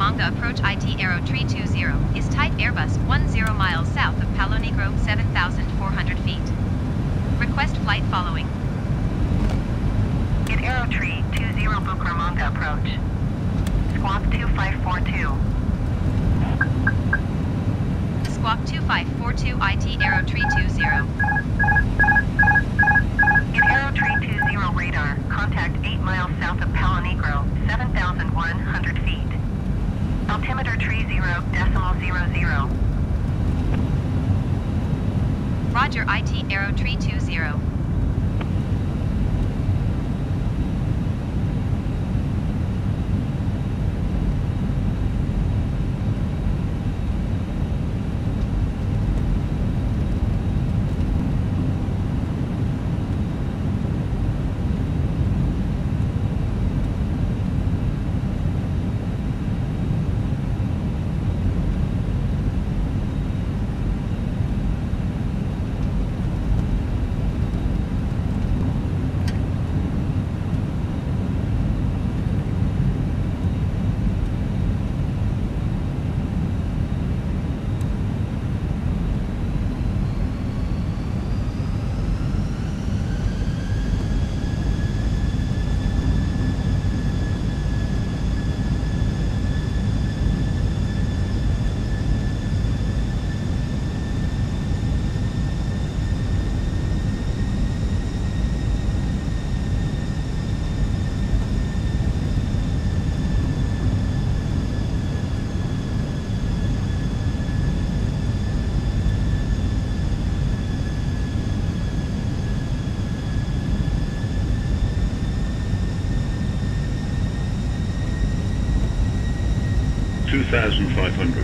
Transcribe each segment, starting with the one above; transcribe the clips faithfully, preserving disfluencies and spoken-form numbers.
Bucaramanga approach I T Aero three two zero is type Airbus ten miles south of Palo Negro seven thousand four hundred feet. Request flight following. In Aero three two zero Bucaramanga approach. Squawk two five four two. Squawk two five four two I T Aero three two zero. In Aero three two zero radar, contact eight miles south of Palo Negro, seven thousand one hundred feet. Altimeter three zero decimal zero zero. Roger, I T Aero three two zero. two thousand five hundred.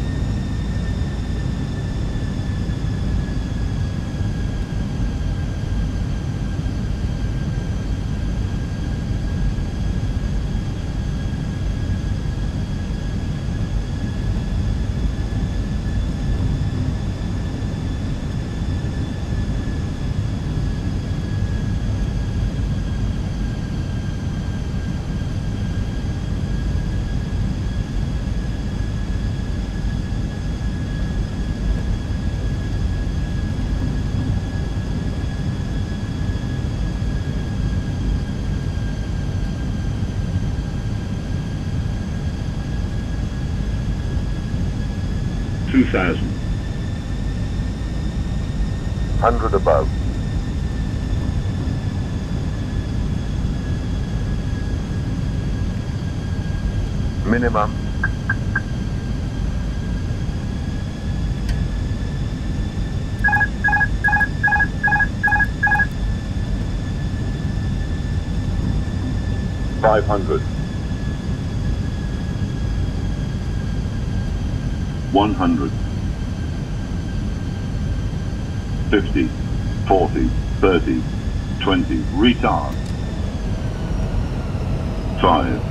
Two thousand. Hundred above. Minimum. Five hundred. One hundred. Fifty. Forty. Thirty. Twenty. Retard. Five.